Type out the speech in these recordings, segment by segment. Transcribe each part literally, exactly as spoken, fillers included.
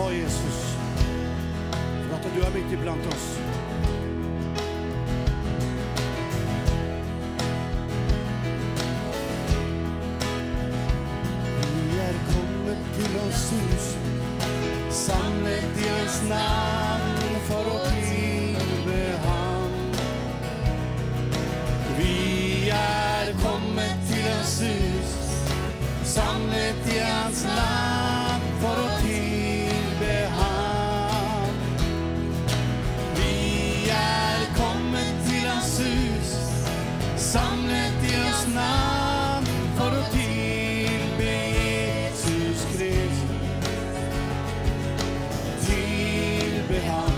ha, Jesus, for at du er midt iblant oss. Vi er kommet til oss hus, samlet i hans navn for å tilbe ham. Vi er kommet til oss hus, samlet i hans navn for å tilbe ham. Vi er kommet til hans hus, samlet i hans navn for å tilbe Jesus Kristus. Tilbe ham,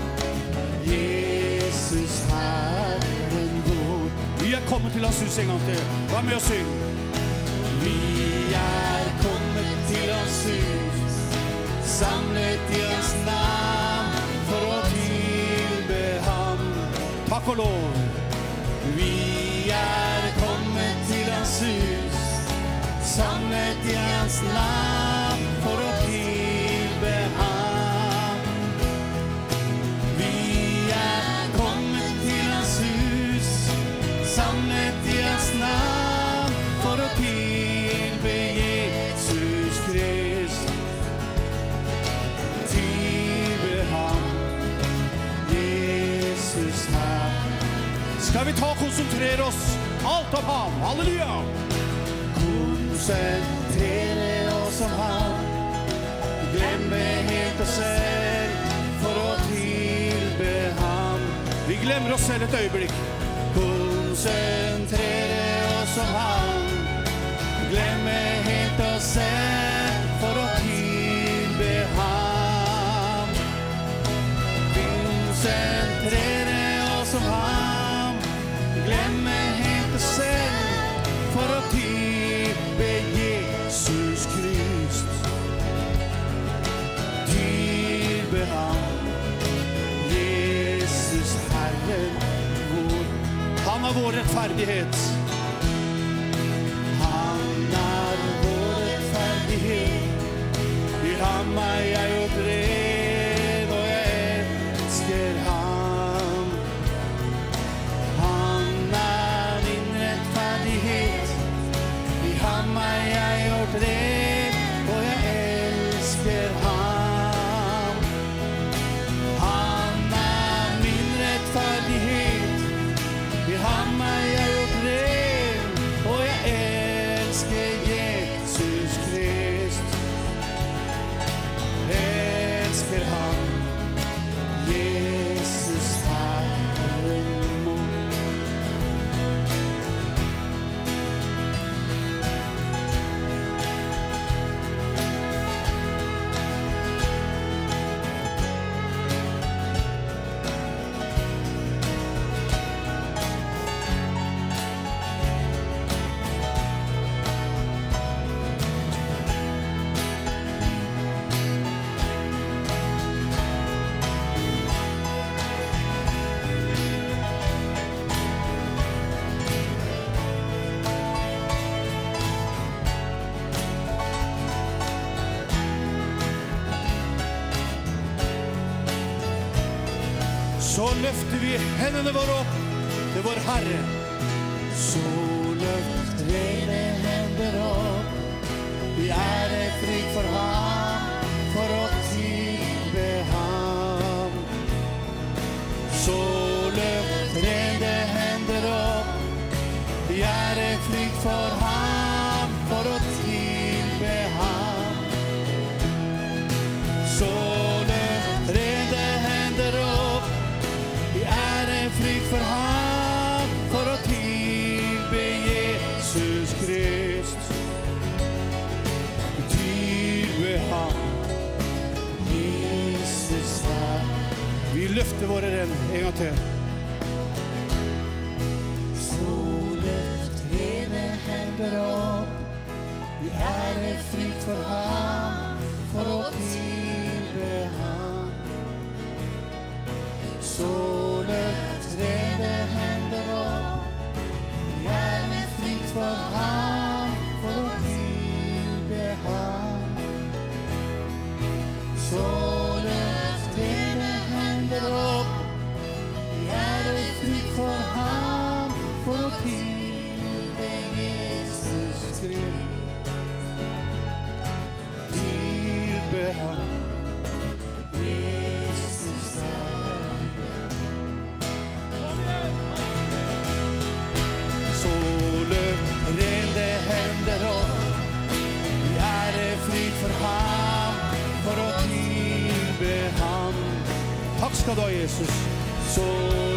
Jesus Herren vår. Vi er kommet til hans hus en gang til. Vær med og syng. Vi er kommet til hans hus, samlet i hans navn for å tilbe ham. Takk og lov. Vi er kommet til hans hus, samlet i hans navn for å tilbe ham. Vi er kommet til hans hus, samlet i hans navn for å tilbe Jesus Kristus. Tilbe ham, Jesus her. Skal vi ta og konsentrere oss alt om ham? Halleluja! Konsentrere oss om ham, glemme helt oss selv for å tilbe ham. Vi glemmer oss selv et øyeblikk. Konsentrere oss om ham, glemme helt oss selv for å tilbe ham. Konsentrere oss om ham, glemme helt oss selv for å tilbe Jesus Kristus. Tilbe ham, Jesus Herren vår. Han er vår rettferdighet. I ham er jeg gjort ren, og jeg elsker ham. Han er min rettferdighet. I ham er jeg gjort ren, og jeg elsker ham. Han er min rettferdighet. I ham er jeg gjort ren, og jeg elsker Jesus Kristus. Elsker ham, Jesus Herren vår. Så løfter vi hendene våre opp til vår Herre. Så løfter dere hender opp, vi er et frik for ham, for å tilbe ham. Så løfter dere hender opp, vi er et frik for ham, for å tilbe ham. Så løfter dere hender opp, frykt for ham, for å tilbe Jesus Kristus. Tilbe ham, Jesus her. Vi løfter våre hender en gang til. Så løft dere hender opp, vi er et frykt for ham, for å tilbe ham. Så løft dere hender opp, vi er et frykt for ham, for å tilbe ham. Så skal du ha, Jesus. Så